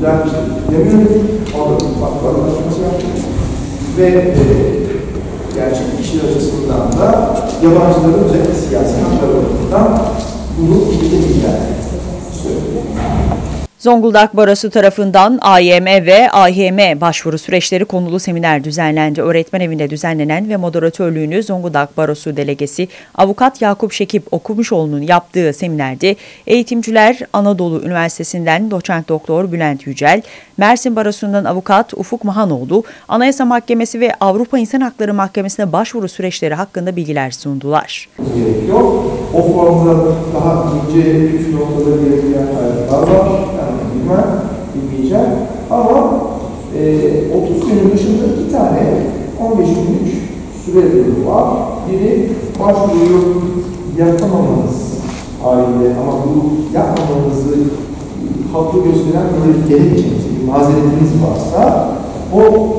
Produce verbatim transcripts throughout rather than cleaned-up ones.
gelmiştik. Yemin ederim, orada farklı anlaşması yaptık. Ve e, gerçek kişiler açısından da yabancıların özellikle siyasi hakları bakımından bunu bilemeyeceğini söylüyor. Zonguldak Barosu tarafından A Y M ve A H M başvuru süreçleri konulu seminer düzenlendi. Öğretmen evinde düzenlenen ve moderatörlüğünü Zonguldak Barosu Delegesi Avukat Yakup Şekip Okumuşoğlu'nun yaptığı seminerde eğitimciler Anadolu Üniversitesi'nden Doçent Doktor Bülent Yücel, Mersin Barosu'ndan Avukat Ufuk Mahanoğlu, Anayasa Mahkemesi ve Avrupa İnsan Hakları Mahkemesi'ne başvuru süreçleri hakkında bilgiler sundular. Yok. O formda daha ince üç noktada gereken ayrıntılar var. Yani bilmem, bilmeyeceğim. Ama e, otuz günün dışında iki tane on beş günlük süre var. Biri başvuruyu yapamamanız halinde ama bu yapmamanızı haklı gösteren bir gerekçeniz, bir mazeretiniz varsa o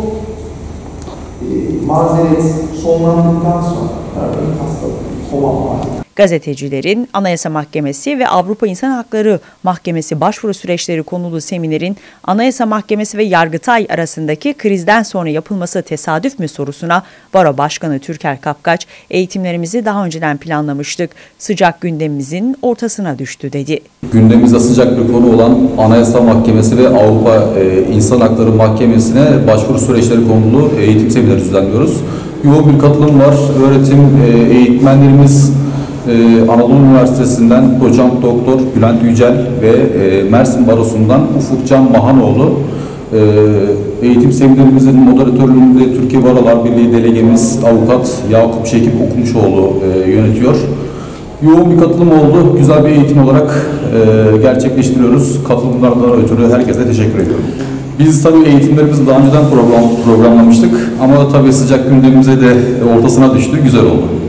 e, mazeret sonlandıktan sonra örneğin hastalık, koma var. Gazetecilerin Anayasa Mahkemesi ve Avrupa İnsan Hakları Mahkemesi başvuru süreçleri konulu seminerin Anayasa Mahkemesi ve Yargıtay arasındaki krizden sonra yapılması tesadüf mü sorusuna Baro Başkanı Türker Kapkaç, eğitimlerimizi daha önceden planlamıştık, sıcak gündemimizin ortasına düştü dedi. Gündemimizde sıcak bir konu olan Anayasa Mahkemesi ve Avrupa e, İnsan Hakları Mahkemesi'ne başvuru süreçleri konulu eğitim semineri düzenliyoruz. Yoğun bir katılım var. Öğretim e, eğitmenlerimiz Ee, Anadolu Üniversitesi'nden Doçent Doktor Bülent Yücel ve e, Mersin Barosu'ndan Ufukcan Mahanoğlu e, eğitim seminerimizin moderatörlüğünde Türkiye Barolar Birliği delegemiz Avukat Yakup Şekip Okumuşoğlu e, yönetiyor. Yoğun bir katılım oldu. Güzel bir eğitim olarak e, gerçekleştiriyoruz. Katılımlardan ötürü herkese teşekkür ediyorum. Biz tabii eğitimlerimizi daha önceden program, programlamıştık ama tabii sıcak gündemimize de ortasına düştü. Güzel oldu.